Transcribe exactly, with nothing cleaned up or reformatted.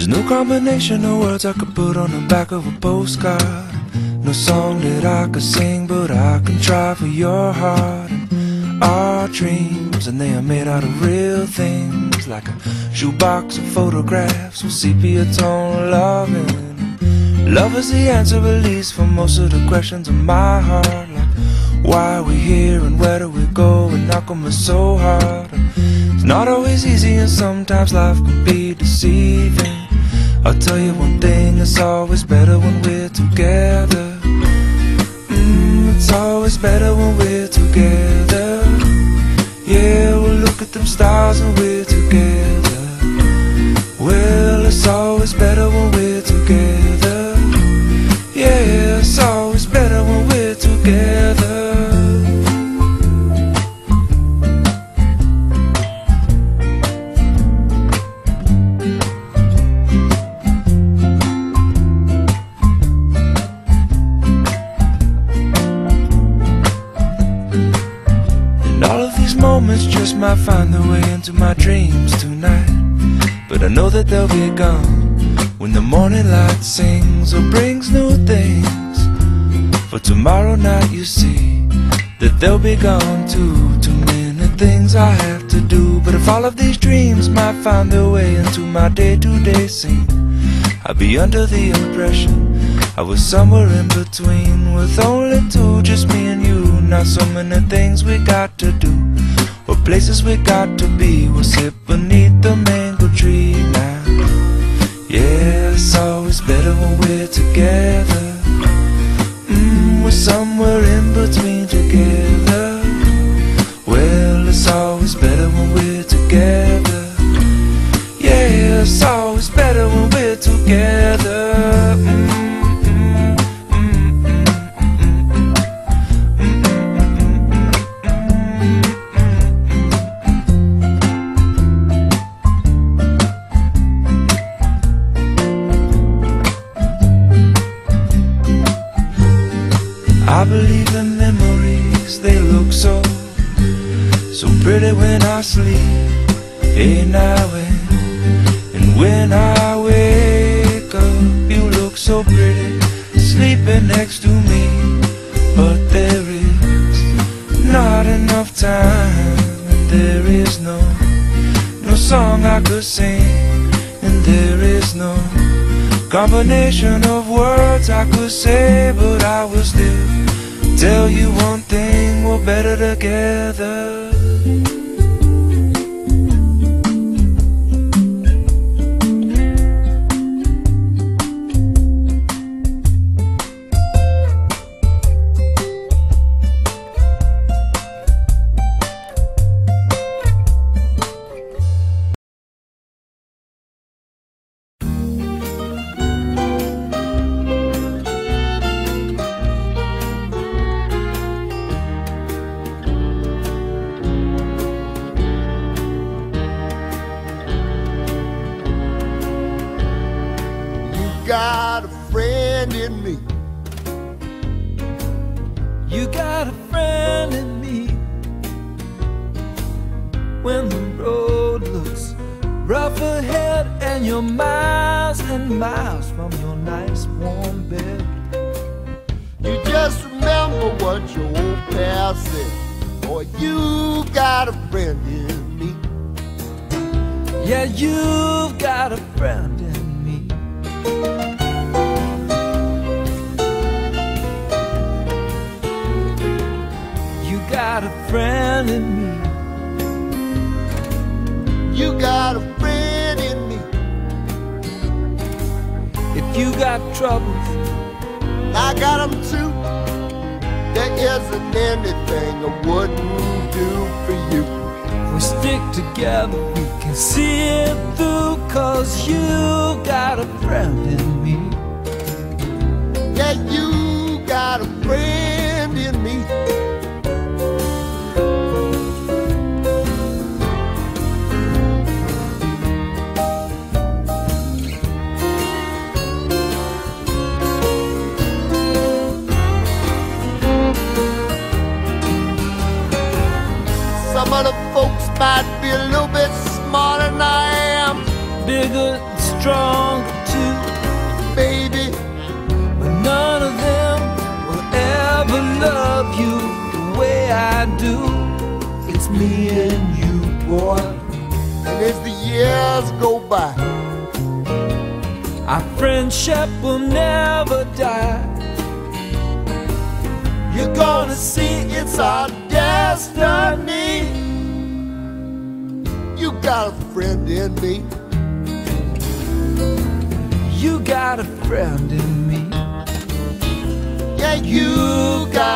There's no combination of words I could put on the back of a postcard. No song that I could sing, but I can try for your heart. And our dreams, and they are made out of real things, like a shoebox of photographs with sepia tone loving. Love is the answer, at least for most of the questions in my heart, like why are we here and where do we go, and how come it's so hard. It's not always easy, and sometimes life can be deceiving. I'll tell you one thing, it's always better when we're together. Mm, it's always better when we're together. Yeah, we'll look at them stars when we're together. Well, it's always better when we're together. Yeah, it's always better when we're together. Moments just might find their way into my dreams tonight, but I know that they'll be gone when the morning light sings or brings new things. For tomorrow night you see that they'll be gone too. Too many things I have to do, but if all of these dreams might find their way into my day-to-day scene, I'd be under the impression I was somewhere in between, with only two, just me and you. Not so many things we got to do, or places we got to be. We'll sit beneath the mango tree now. Yeah, it's always better when we're together. Mm, we're somewhere in between together. Well, it's always better when we're together. Yeah, it's always better when we're together. Mm. I believe in memories, they look so, so pretty when I sleep. Hey now and, and when I wake up, you look so pretty, sleeping next to me. But there is not enough time, and there is no, no song I could sing, and there is no combination of words I could say, but I will still tell you one thing, we're better together. Got a friend in me. You got a friend in me. When the road looks rough ahead and you're miles and miles from your nice warm bed, You just remember what your old past said. Boy, you got a friend in me. yeah, you've got a friend in me. You got a friend in me. You got a friend in me. If you got troubles, I got them too. There isn't anything I wouldn't do for you. if we stick together we can see it through, 'cause you got a friend in me. Yeah, you got a friend in me. Some of the folks might be a little bit smarter than I am, Bigger and stronger too, baby. but none of them will ever love you the way I do. It's me and you, boy. And as the years go by, our friendship will never die. you're gonna see it's our destiny. You got a friend in me. You got a friend in me. Yeah, you got